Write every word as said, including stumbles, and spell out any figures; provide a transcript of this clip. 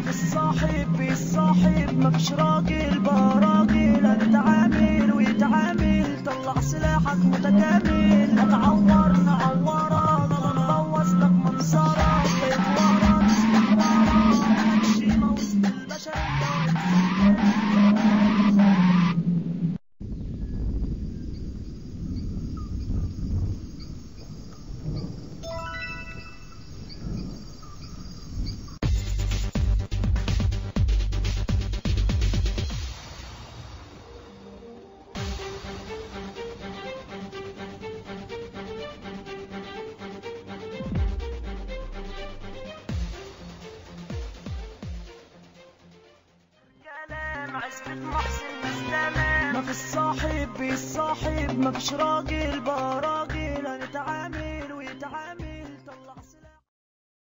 فيش صاحب بيصاحب، مفيش راجل براجل. هنتعامل ويتعامل، طلع سلاحك متكامل. هتعور نعورك، هنبوظ لك منظرك. بيتورط استحوارك، مالكش قيمة وسط البشر انت. عزبة محسن ناس تمام، مفيش صاحب بيصاحب، مفيش راجل براجل.